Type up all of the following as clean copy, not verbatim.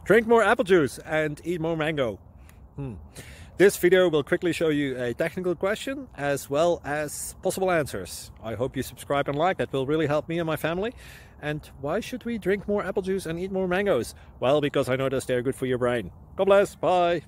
Drink more apple juice and eat more mango. This video will quickly show you a technical question as well as possible answers. I hope you subscribe and like. That will really help me and my family. And why should we drink more apple juice and eat more mangoes? Well, because I noticed they're good for your brain. God bless. Bye.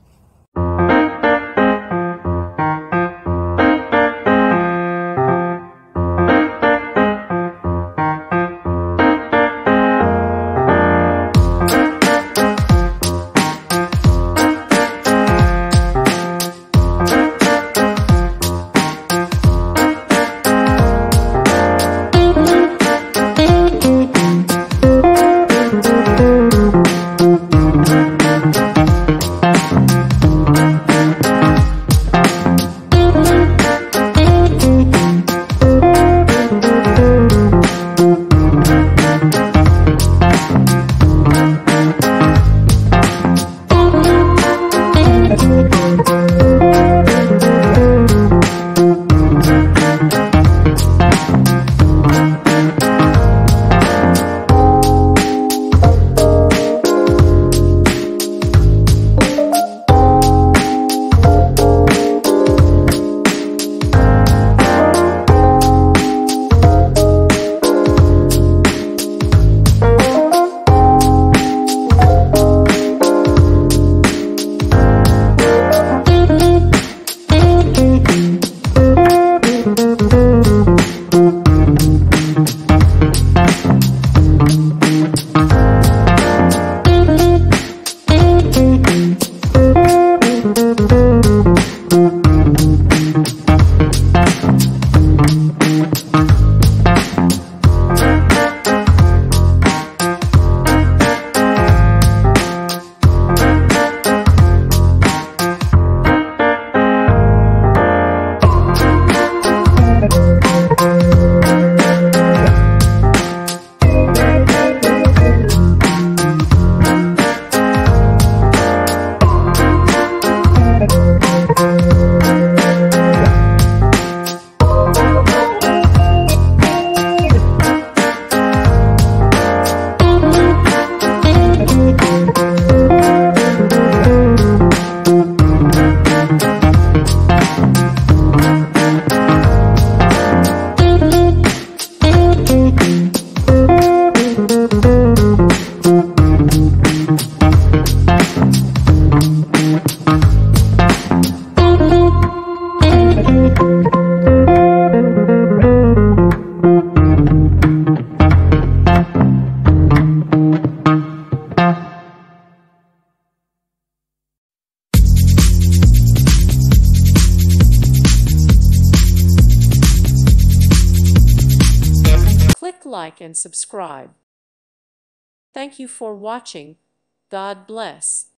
Click like and subscribe. Thank you for watching. God bless.